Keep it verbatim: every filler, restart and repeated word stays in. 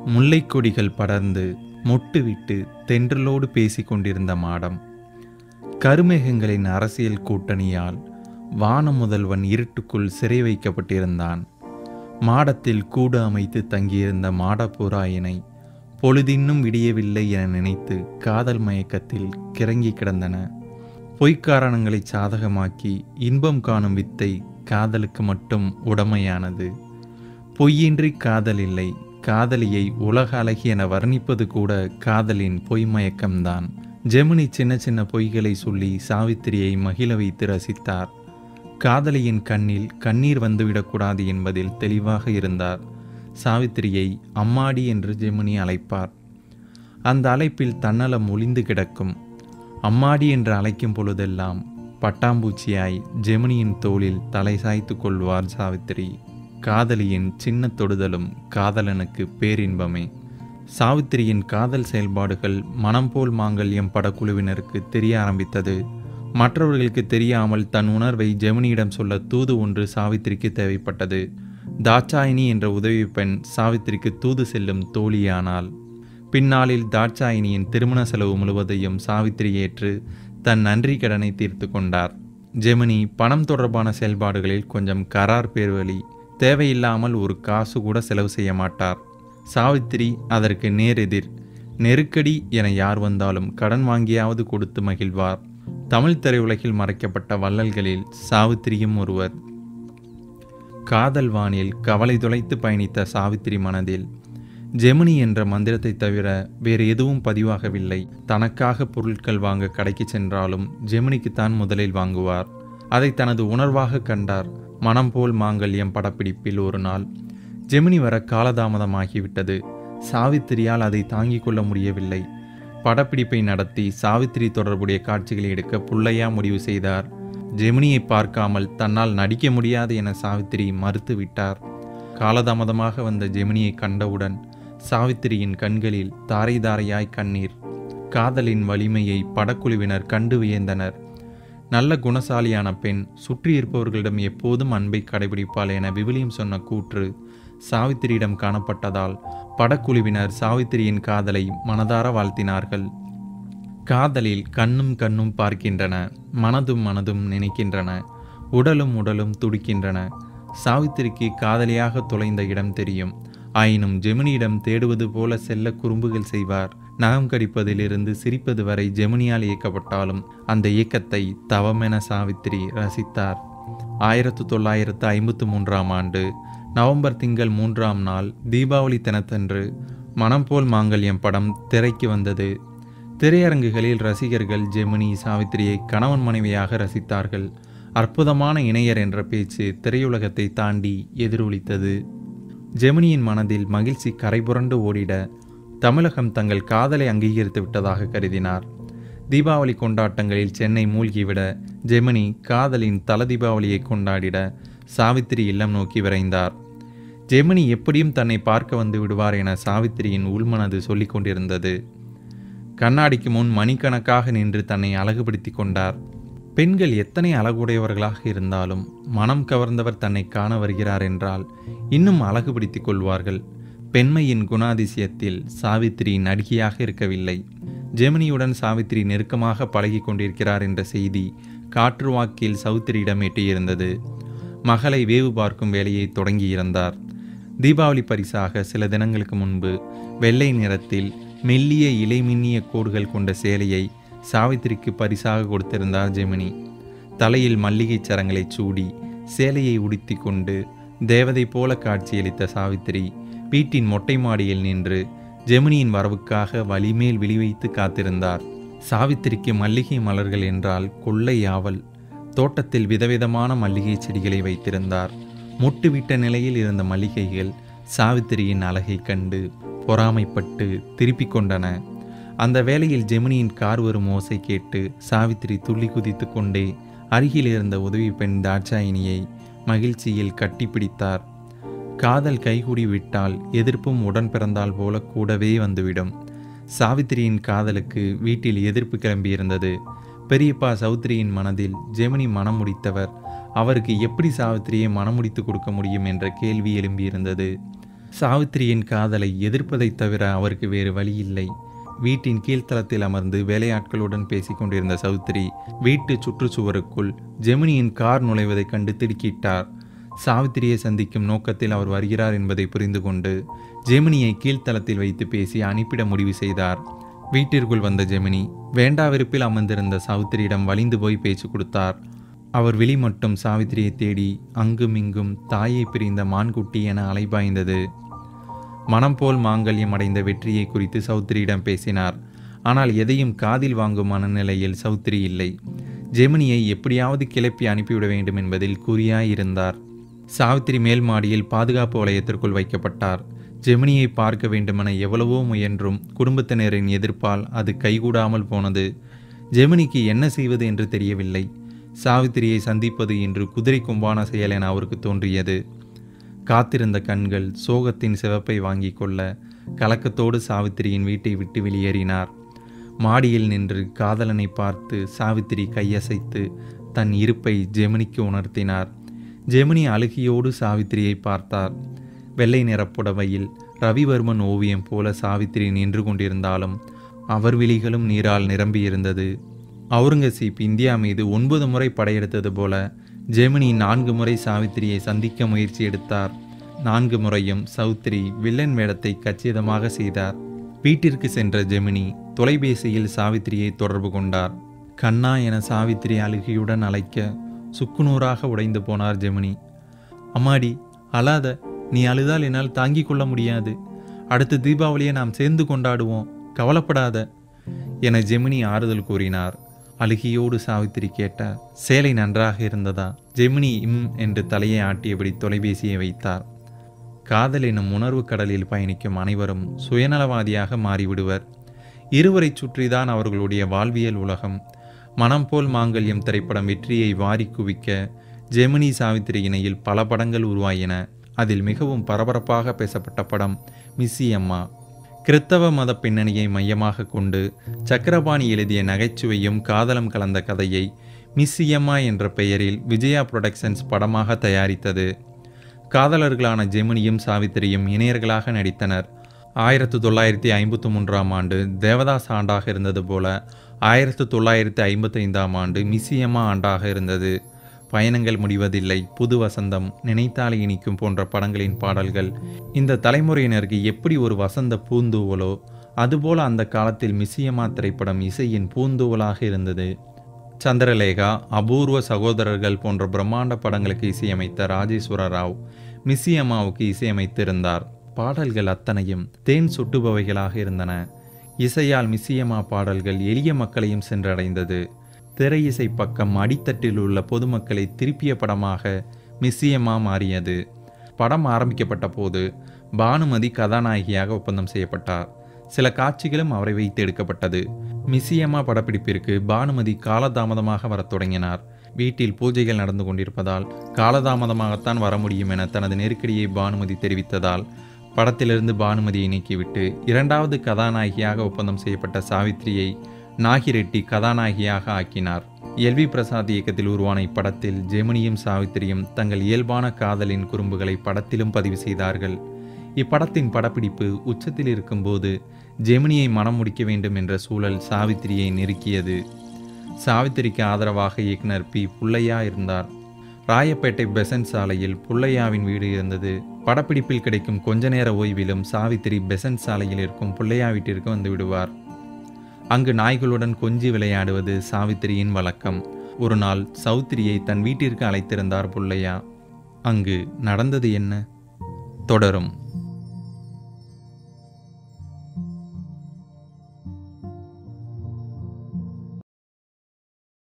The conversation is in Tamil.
முல்லைக்கொடிகள் படர்ந்து மொட்டுவிட்டு தென்றலோடு பேசிக் கொண்டிருந்த மாடம். கருமேகங்களின் அரசியல் கூட்டணியால் வான முதல்வன் இருட்டுக்குள் சிறை வைக்கப்பட்டிருந்தான். மாடத்தில் கூடு அமைத்து தங்கியிருந்த மாடப்புறாயினை பொழுதின்னும் விடியவில்லை என நினைத்து காதல் மயக்கத்தில் கிறங்கி கிடந்தன. பொய்க்காரணங்களை சாதகமாக்கி இன்பம் காணும் வித்தை காதலுக்கு மட்டும் உடமையானது. பொய்யின்றி காதல் இல்லை. காதலியை உலக அழகி என வர்ணிப்பது கூட காதலின் பொய்மயக்கம்தான். ஜெமினி சின்ன சின்ன பொய்களை சொல்லி சாவித்திரியை மகிழ வைத்து ரசித்தார். காதலியின் கண்ணில் கண்ணீர் வந்துவிடக்கூடாது என்பதில் தெளிவாக இருந்தார். சாவித்திரியை அம்மாடி என்று ஜெமினி அழைப்பார். அந்த அழைப்பில் தன்னலம் ஒளிந்து கிடக்கும். அம்மாடி என்று அழைக்கும் பொழுதெல்லாம் பட்டாம்பூச்சியாய் ஜெமினியின் தோளில் தலை சாய்த்து கொள்வார் சாவித்திரி. காதலியின் சின்ன தொடுதலும் காதலனுக்கு பேரின்பமே. சாவித்திரியின் காதல் செயல்பாடுகள் மனம் போல் மாங்கல்யம் படக்குழுவினருக்கு தெரிய ஆரம்பித்தது. மற்றவர்களுக்கு தெரியாமல் தன் உணர்வை ஜெமினியிடம் சொல்ல தூது ஒன்று சாவித்திரிக்கு தேவைப்பட்டது. தாட்சாயினி என்ற உதவி பெண் சாவித்திரிக்கு தூது செல்லும் தோழியானாள். பின்னாளில் தாட்சாயினியின் திருமண செலவு முழுவதையும் சாவித்திரி ஏற்று தன் நன்றி கடனை தீர்த்து கொண்டார். ஜெமினி பணம் தொடர்பான செயல்பாடுகளில் கொஞ்சம் கரார் பேர்வழி. தேவையில்லாமல் ஒரு காசு கூட செலவு செய்ய மாட்டார். சாவித்திரி அதற்கு நேரெதிர். நெருக்கடி என யார் வந்தாலும் கடன் வாங்கியாவது கொடுத்து மகிழ்வார். தமிழ் திரையுலகில் மறைக்கப்பட்ட வள்ளல்களில் சாவித்திரியும் ஒருவர். காதல் வானில் கவலை தொலைத்து பயணித்த சாவித்திரி மனதில் ஜெமினி என்ற மந்திரத்தை தவிர வேறு எதுவும் பதிவாகவில்லை. தனக்காக பொருட்கள் வாங்க கடைக்கு சென்றாலும் ஜெமினிக்குத்தான் முதலில் வாங்குவார். அதை தனது உணர்வாக கண்டார். மனம் போல் மாங்கல்யம் படப்பிடிப்பில் ஒரு நாள் ஜெமினி வர காலதாமதமாகிவிட்டது. சாவித்திரியால் அதை தாங்கிக் கொள்ள முடியவில்லை. படப்பிடிப்பை நடத்தி சாவித்திரி தொடர்புடைய காட்சிகளை எடுக்க புள்ளையா முடிவு செய்தார். ஜெமினியை பார்க்காமல் தன்னால் நடிக்க முடியாது என சாவித்திரி மறுத்து விட்டார். காலதாமதமாக வந்த ஜெமினியை கண்டவுடன் சாவித்திரியின் கண்களில் தாரை தாரையாய் கண்ணீர். காதலின் வலிமையை படக்குழுவினர் கண்டு வியந்தனர். நல்ல குணசாலியான பெண் சுற்றி இருப்பவர்களிடம் எப்போதும் அன்பை கடைபிடிப்பாள் என விவிலியம் சொன்ன கூற்று சாவித்திரியிடம் காணப்பட்டதால் படக்குழுவினர் சாவித்திரியின் காதலை மனதார வாழ்த்தினார்கள். காதலில் கண்ணும் கண்ணும் பார்க்கின்றன, மனதும் மனதும் நினைக்கின்றன, உடலும் உடலும் துடிக்கின்றன. சாவித்திரிக்கு காதலியாக தொலைந்த இடம் தெரியும். ஆயினும் ஜெமினியிடம் தேடுவது போல செல்ல குறும்புகள் செய்வார். நகம் கடிப்பதிலிருந்து சிரிப்பது வரை ஜெமினியால் இயக்கப்பட்டாலும் அந்த இயக்கத்தை தவமென சாவித்திரி ரசித்தார். ஆயிரத்து தொள்ளாயிரத்து ஐம்பத்து மூன்றாம் ஆண்டு நவம்பர் திங்கள் மூன்றாம் நாள் தீபாவளி தினத்தன்று மனம் போல் மாங்கல்யம் படம் திரைக்கு வந்தது. திரையரங்குகளில் ரசிகர்கள் ஜெமினி சாவித்திரியை கணவன் மனைவியாக ரசித்தார்கள். அற்புதமான இணையர் என்ற பேச்சு திரையுலகத்தை தாண்டி எதிரொலித்தது. ஜெமினியின் மனதில் மகிழ்ச்சி கரைபுரண்டு ஓடிட தமிழகம் தங்கள் காதலை அங்கீகரித்து விட்டதாக கருதினார். தீபாவளி கொண்டாட்டங்களில் சென்னை மூழ்கிவிட ஜெமினி காதலின் தல தீபாவளியை கொண்டாடிட சாவித்திரி இல்லம் நோக்கி விரைந்தார். ஜெமினி எப்படியும் தன்னை பார்க்க வந்து விடுவார் என சாவித்திரியின் உள்மனது சொல்லிக் கொண்டிருந்தது. கண்ணாடிக்கு முன் மணிக்கணக்காக நின்று தன்னை அழகுபடுத்தி கொண்டார். பெண்கள் எத்தனை அழகுடையவர்களாக இருந்தாலும் மனம் கவர்ந்தவர் தன்னை காண வருகிறார் என்றால் இன்னும் அழகுபடுத்தி கொள்வார்கள். பெண்மையின் குணாதிசயத்தில் சாவித்திரி நடிகையாக இருக்கவில்லை. ஜெமினியுடன் சாவித்திரி நெருக்கமாக பழகி கொண்டிருக்கிறார் என்ற செய்தி காற்று வாக்கில் சௌத்திரியிடம் எட்டியிருந்தது. மகளை வேவு பார்க்கும் வேலையை தொடங்கியிருந்தார். தீபாவளி பரிசாக சில தினங்களுக்கு முன்பு வெள்ளை நிறத்தில் மெல்லிய இலைமின்னிய கோடுகள் கொண்ட சேலையை சாவித்திரிக்கு பரிசாக கொடுத்திருந்தார் ஜெமினி. தலையில் மல்லிகை சரங்களை சூடி சேலையை உடுத்தி கொண்டு தேவதை போல காட்சியளித்த சாவித்திரி வீட்டின் மொட்டை மாடியில் நின்று ஜெமினியின் வரவுக்காக வலிமேல் விழிவைத்து காத்திருந்தார். சாவித்திரிக்கு மல்லிகை மலர்கள் என்றால் கொள்ளை ஆவல். தோட்டத்தில் விதவிதமான மல்லிகை செடிகளை வைத்திருந்தார். மொட்டுவிட்ட நிலையில் இருந்த மல்லிகைகள் சாவித்திரியின் அழகை கண்டு பொறாமைப்பட்டு திருப்பிக் கொண்டன. அந்த வேளையில் ஜெமினியின் கார் வரும் ஓசை கேட்டு சாவித்திரி துள்ளி குதித்து கொண்டே அருகில் இருந்த உதவி பெண் தாட்சாயினியை மகிழ்ச்சியில் கட்டிப்பிடித்தார். காதல் கைகூடி விட்டால் எதிர்ப்பும் உடன் பிறந்தால் போல கூடவே வந்துவிடும். சாவித்திரியின் காதலுக்கு வீட்டில் எதிர்ப்பு கிளம்பியிருந்தது. பெரியப்பா சௌத்ரியின் மனதில் ஜெமினி மனம் முடித்தவர். அவருக்கு எப்படி சாவித்திரியை மனமுடித்து கொடுக்க முடியும் என்ற கேள்வி எழும்பியிருந்தது. சாவித்திரியின் காதலை எதிர்ப்பதைத் தவிர அவருக்கு வேறு வழி இல்லை. வீட்டின் கீழ்த்தளத்தில் அமர்ந்து வேலையாட்களுடன் பேசிக் கொண்டிருந்த சௌத்ரி வீட்டு சுற்றுச்சுவருக்குள் ஜெமினியின் கார் நுழைவதைக் கண்டு திடுக்கிட்டார். சாவித்திரியை சந்திக்கும் நோக்கத்தில் அவர் வருகிறார் என்பதை புரிந்து கொண்டு ஜெமினியை கீழ்த்தளத்தில் வைத்து பேசி அனுப்பிட முடிவு செய்தார். வீட்டிற்குள் வந்த ஜெமினி வேண்டா வெறுப்பில் அமர்ந்திருந்த சாவித்திரியிடம் வலிந்து போய் பேச்சு கொடுத்தார். அவர் விழி மட்டும் சாவித்திரியை தேடி அங்கும் இங்கும் தாயை பிரிந்த மான்குட்டி என அலைபாய்ந்தது. மனம் போல் மாங்கல்யம் அடைந்த வெற்றியை குறித்து சௌத்ரியிடம் பேசினார். ஆனால் எதையும் காதில் வாங்கும் மனநிலையில் சௌத்ரி இல்லை. ஜெமினியை எப்படியாவது கிளப்பி அனுப்பிவிட வேண்டும் என்பதில் குறியாயிருந்தார். சாவித்திரி மேல் மாடியில் பாதுகாப்பு வளையத்திற்குள் வைக்கப்பட்டார். ஜெமினியை பார்க்க வேண்டுமென எவ்வளவோ முயன்றும் குடும்பத்தினரின் எதிர்ப்பால் அது கைகூடாமல் போனது. ஜெமினிக்கு என்ன செய்வது என்று தெரியவில்லை. சாவித்திரியை சந்திப்பது என்று குதிரை கொம்பான செயல் என அவருக்கு தோன்றியது. காத்திருந்த கண்கள் சோகத்தின் சிவப்பை வாங்கி கொள்ள கலக்கத்தோடு சாவித்திரியின் வீட்டை விட்டு வெளியேறினார். மாடியில் நின்று காதலனை பார்த்து சாவித்திரி கையசைத்து தன் இருப்பை ஜெமினிக்கு உணர்த்தினார். ஜெமினி அழுகியோடு சாவித்திரியை பார்த்தார். வெள்ளை நிறப்புடவையில் ரவிவர்மன் ஓவியம் போல சாவித்திரி நின்று கொண்டிருந்தாலும் அவர் விழிகளும் நீரால் நிரம்பியிருந்தது. அவுரங்கசீப் இந்தியா மீது ஒன்பது முறை படையெடுத்தது போல ஜெமினி நான்கு முறை சாவித்திரியை சந்திக்க முயற்சி எடுத்தார். நான்கு முறையும் சௌத்ரி வில்லன் வேடத்தை கச்சிதமாக செய்தார். வீட்டிற்கு சென்ற ஜெமினி தொலைபேசியில் சாவித்திரியை தொடர்பு கொண்டார். கண்ணா என சாவித்திரி அழுகையுடன் அழைக்க சுக்குநூறாக உடைந்து போனார் ஜெமினி. அம்மாடி, அழாத, நீ அழுதால் என்னால் தாங்கிக் கொள்ள முடியாது. அடுத்த தீபாவளியை நாம் சேர்ந்து கொண்டாடுவோம், கவலைப்படாத என ஜெமினி ஆறுதல் கூறினார். அழுகியோடு சாவித்திரி கேட்டார், சேலை நன்றாக இருந்ததா? ஜெமினி இம் என்று தலையை ஆட்டியபடி தொலைபேசியை வைத்தார். காதல் எனும் உணர்வு கடலில் பயணிக்கும் அனைவரும் சுயநலவாதியாக மாறிவிடுவர். இருவரை சுற்றிதான் அவர்களுடைய வாழ்வியல் உலகம். மனம் போல் மாங்கல்யம் திரைப்படம் வெற்றியை வாரி குவிக்க ஜெமினி சாவித்திரி இணையில் பல படங்கள் உருவாயின. அதில் மிகவும் பரபரப்பாக பேசப்பட்ட படம் மிஸ்ஸி அம்மா. கிறித்தவ மத பின்னணியை மையமாக கொண்டு சக்கரபாணி எழுதிய நகைச்சுவையும் காதலம் கலந்த கதையை மிஸ்ஸி அம்மா என்ற பெயரில் விஜயா புரொடக்ஷன்ஸ் படமாக தயாரித்தது. காதலர்களான ஜெமினியும் சாவித்திரியும் இணையர்களாக நடித்தனர். ஆயிரத்து தொள்ளாயிரத்தி ஐம்பத்தி மூன்றாம் ஆண்டு தேவதாஸ் ஆண்டாக இருந்தது போல ஆயிரத்து தொள்ளாயிரத்தி ஐம்பத்தி ஐந்தாம் ஆண்டு மிஸ்ஸி அம்மா ஆண்டாக இருந்தது. பயணங்கள் முடிவதில்லை, புது வசந்தம், நினைத்தாலே இனிக்கும் போன்ற படங்களின் பாடல்கள் இந்த தலைமுறையினருக்கு எப்படி ஒரு வசந்த பூந்தூவலோ அதுபோல அந்த காலத்தில் மிஸ்ஸி அம்மா திரைப்படம் இசையின் பூந்தூவலாக இருந்தது. சந்திரலேகா, அபூர்வ சகோதரர்கள் போன்ற பிரம்மாண்ட படங்களுக்கு இசையமைத்த ராஜேஸ்வர ராவ் மிஸ்ஸி அம்மாவுக்கு இசையமைத்திருந்தார். பாடல்கள் அத்தனையும் தேன் சுட்டுபவைகளாக இருந்தன. இசையால் மிஸ்ஸி அம்மா பாடல்கள் எளிய மக்களையும் சென்றடைந்தது. திரை இசை பக்கம் அடித்தட்டில் உள்ள பொதுமக்களை திருப்பிய படமாக மிஸ்ஸி அம்மா மாறியது. படம் ஆரம்பிக்கப்பட்ட போது பானுமதி கதாநாயகியாக ஒப்பந்தம் செய்யப்பட்டார். சில காட்சிகளும் அவரை வைத்து எடுக்கப்பட்டது. மிஸ்ஸி அம்மா படப்பிடிப்பிற்கு பானுமதி காலதாமதமாக வரத் தொடங்கினார். வீட்டில் பூஜைகள் நடந்து கொண்டிருப்பதால் காலதாமதமாகத்தான் வர முடியும் என தனது நெருக்கடியை பானுமதி தெரிவித்ததால் படத்திலிருந்து பானுமதியை நீக்கிவிட்டு இரண்டாவது கதாநாயகியாக ஒப்பந்தம் செய்யப்பட்ட சாவித்திரியை நாகிரெட்டி கதாநாயகியாக ஆக்கினார். எல் வி பிரசாத் இயக்கத்தில் உருவான இப்படத்தில் ஜெமினியும் சாவித்திரியும் தங்கள் இயல்பான காதலின் குறும்புகளை படத்திலும் பதிவு செய்தார்கள். இப்படத்தின் படப்பிடிப்பு உச்சத்தில் இருக்கும்போது ஜெமினியை மனம் முடிக்க வேண்டும் என்ற சூழல் சாவித்திரியை நெருக்கியது. சாவித்திரிக்கு ஆதரவாக இயக்குனர் பி புள்ளையா இருந்தார். ராயப்பேட்டை பெசன்ட் சாலையில் புள்ளையாவின் வீடு இருந்தது. படப்பிடிப்பில் கிடைக்கும் கொஞ்ச நேர ஓய்விலும் சாவித்திரி பெசன்ட் சாலையில் இருக்கும் புள்ளையா வீட்டிற்கு வந்து விடுவார். அங்கு நாய்களுடன் கொஞ்சி விளையாடுவது சாவித்திரியின் வழக்கம். ஒரு நாள் சௌத்திரியை தன் வீட்டிற்கு அழைத்திருந்தார் புள்ளையா. அங்கு நடந்தது என்ன? தொடரும்.